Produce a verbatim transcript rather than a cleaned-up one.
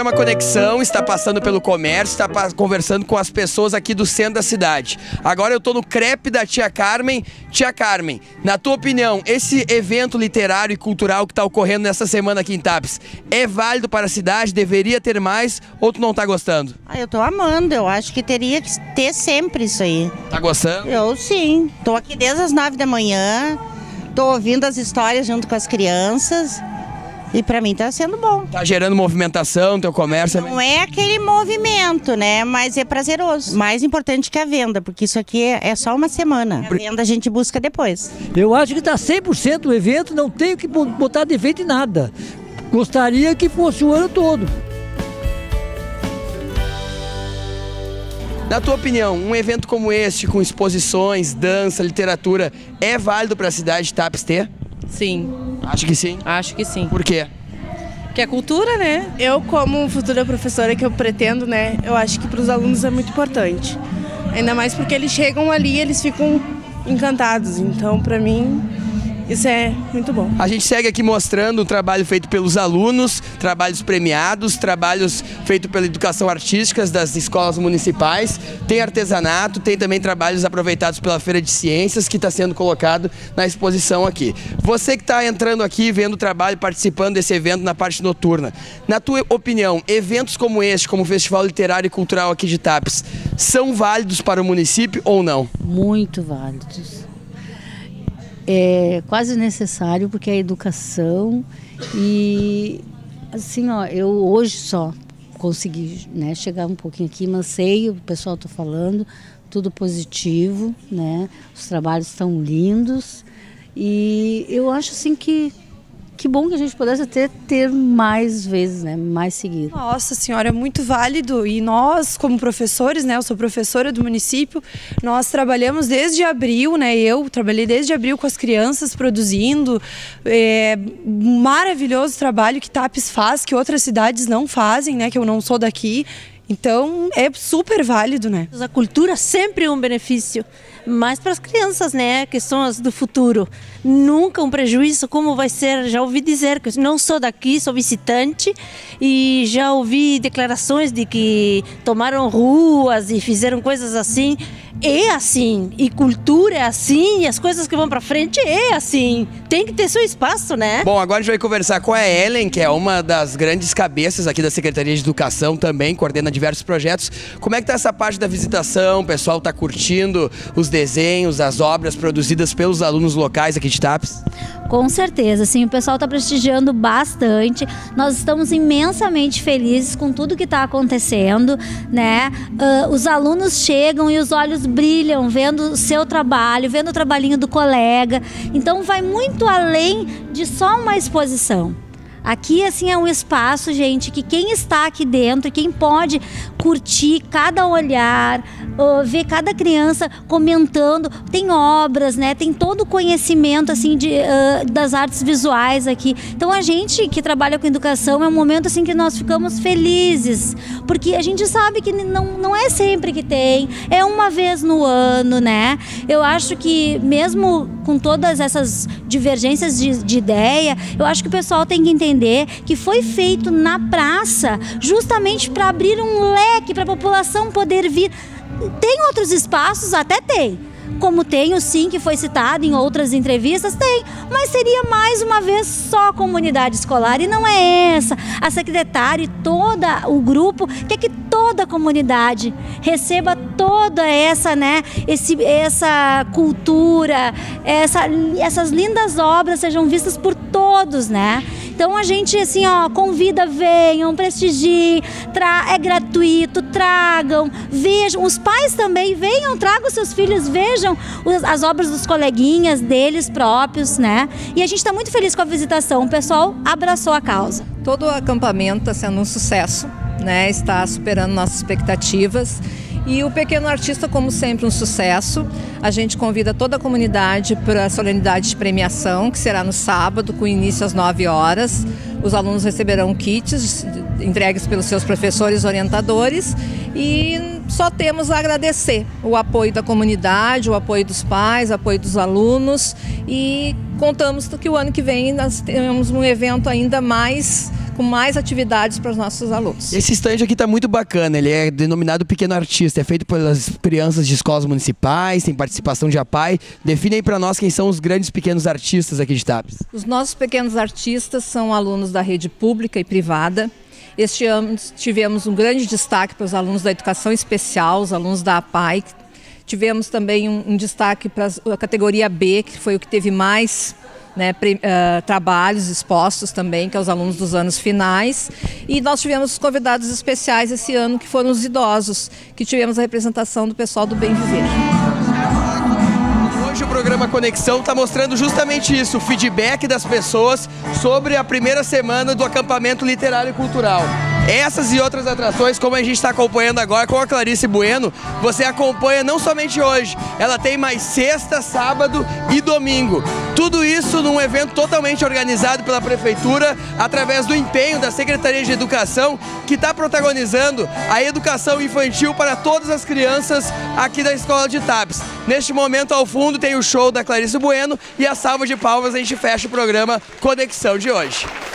programa Conexão está passando pelo comércio, está conversando com as pessoas aqui do centro da cidade. Agora eu estou no crepe da Tia Carmen. Tia Carmen, na tua opinião, esse evento literário e cultural que está ocorrendo nessa semana aqui em Tapes, é válido para a cidade? Deveria ter mais ou tu não está gostando? Ah, eu estou amando, eu acho que teria que ter sempre isso aí. Tá gostando? Eu sim, estou aqui desde as nove da manhã, estou ouvindo as histórias junto com as crianças. E pra mim tá sendo bom. Tá gerando movimentação, teu comércio? Não é aquele movimento, né? Mas é prazeroso. Mais importante que a venda, porque isso aqui é só uma semana. A venda a gente busca depois. Eu acho que tá cem por cento o evento, não tenho que botar defeito em nada. Gostaria que fosse o ano todo. Na tua opinião, um evento como este, com exposições, dança, literatura, é válido para a cidade de Tapes ter? Sim. Acho que sim? Acho que sim. Por quê? Que é cultura, né? Eu, como futura professora que eu pretendo, né, eu acho que para os alunos é muito importante. Ainda mais porque eles chegam ali e eles ficam encantados. Então, para mim, isso é muito bom. A gente segue aqui mostrando o trabalho feito pelos alunos, trabalhos premiados, trabalhos feitos pela educação artística das escolas municipais. Tem artesanato, tem também trabalhos aproveitados pela Feira de Ciências, que está sendo colocado na exposição aqui. Você que está entrando aqui, vendo o trabalho, participando desse evento na parte noturna. Na tua opinião, eventos como este, como o Festival Literário e Cultural aqui de Tapes, são válidos para o município ou não? Muito válidos. É quase necessário, porque é educação e assim, ó, eu hoje só consegui, né, chegar um pouquinho aqui, mas sei, o pessoal está falando, tudo positivo, né, os trabalhos estão lindos e eu acho assim que que bom que a gente pudesse ter, ter mais vezes, né, mais seguido. Nossa senhora, é muito válido e nós como professores, né, eu sou professora do município, nós trabalhamos desde abril, né, eu trabalhei desde abril com as crianças produzindo, é, maravilhoso trabalho que Tapes faz, que outras cidades não fazem, né, que eu não sou daqui. Então é super válido, né? A cultura sempre é um benefício, mas para as crianças, né, que são as do futuro, nunca um prejuízo, como vai ser, já ouvi dizer que não sou daqui, sou visitante e já ouvi declarações de que tomaram ruas e fizeram coisas assim. É assim, e cultura é assim, e as coisas que vão pra frente é assim, tem que ter seu espaço, né? Bom, agora a gente vai conversar com a Ellen, que é uma das grandes cabeças aqui da Secretaria de Educação também, coordena diversos projetos. Como é que tá essa parte da visitação? O pessoal tá curtindo os desenhos, as obras produzidas pelos alunos locais aqui de Tapes? Com certeza, sim, o pessoal está prestigiando bastante, nós estamos imensamente felizes com tudo que está acontecendo, né? Uh, os alunos chegam e os olhos brilham vendo o seu trabalho, vendo o trabalhinho do colega, então vai muito além de só uma exposição. Aqui, assim, é um espaço, gente, que quem está aqui dentro, quem pode curtir cada olhar, uh, ver cada criança comentando, tem obras, né? Tem todo o conhecimento, assim, de, uh, das artes visuais aqui. Então, a gente que trabalha com educação, é um momento, assim, que nós ficamos felizes, porque a gente sabe que não, não é sempre que tem, é uma vez no ano, né? Eu acho que, mesmo com todas essas divergências de, de ideia, eu acho que o pessoal tem que entender que foi feito na praça justamente para abrir um leque para a população poder vir. Tem outros espaços? Até tem. Como tem o sim, que foi citado em outras entrevistas, tem. Mas seria mais uma vez só a comunidade escolar e não é essa. A secretária e todo o grupo quer que toda a comunidade receba toda essa, né, esse, essa cultura, essa, essas lindas obras sejam vistas por todos, né? Então a gente, assim, ó, convida, venham, prestigiem, tra é gratuito, tragam, vejam, os pais também venham, tragam seus filhos, vejam os, as obras dos coleguinhas, deles próprios, né? E a gente está muito feliz com a visitação, o pessoal abraçou a causa. Todo o acampamento está sendo um sucesso, né? Está superando nossas expectativas. E o Pequeno Artista, como sempre, um sucesso. A gente convida toda a comunidade para a solenidade de premiação, que será no sábado, com início às nove horas. Os alunos receberão kits entregues pelos seus professores orientadores e só temos a agradecer o apoio da comunidade, o apoio dos pais, o apoio dos alunos e contamos que o ano que vem nós temos um evento ainda mais com mais atividades para os nossos alunos. Esse estande aqui está muito bacana, ele é denominado Pequeno Artista, é feito pelas crianças de escolas municipais, tem participação de A P A I. Define aí para nós quem são os grandes pequenos artistas aqui de Tapes. Os nossos pequenos artistas são alunos da rede pública e privada. Este ano tivemos um grande destaque para os alunos da educação especial, os alunos da A P A I. Tivemos também um, um destaque para a categoria B, que foi o que teve mais né, pre, uh, trabalhos expostos também, que é os alunos dos anos finais. E nós tivemos convidados especiais esse ano, que foram os idosos, que tivemos a representação do pessoal do Bem Viver. Hoje o programa Conexão está mostrando justamente isso, o feedback das pessoas sobre a primeira semana do acampamento literário e cultural. Essas e outras atrações, como a gente está acompanhando agora com a Clarice Bueno, você acompanha não somente hoje, ela tem mais sexta, sábado e domingo. Tudo isso num evento totalmente organizado pela Prefeitura, através do empenho da Secretaria de Educação, que está protagonizando a educação infantil para todas as crianças aqui da Escola de Tapes. Neste momento, ao fundo, tem o show da Clarice Bueno e a salva de palmas a gente fecha o programa Conexão de hoje.